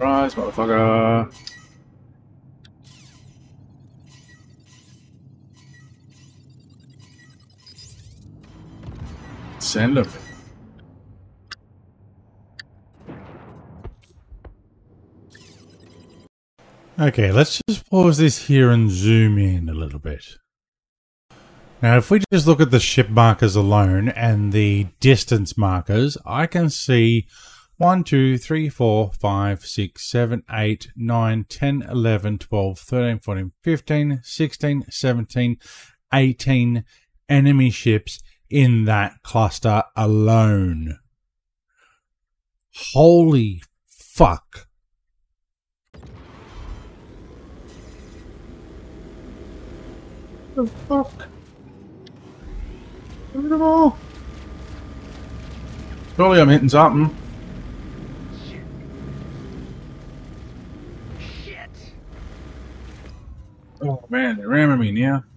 Surprise, motherfucker. Send him. Okay, let's just pause this here and zoom in a little bit. Now, if we just look at the ship markers alone and the distance markers, I can see 1, 2, 3, 4, 5, 6, 7, 8, 9, 10, 11, 12, 13, 14, 15, 16, 17, 18 enemy ships in that cluster alone. Holy fuck. The fuck? Look at them all. Surely I'm hitting something. Shit. Oh man, they're ramming me now.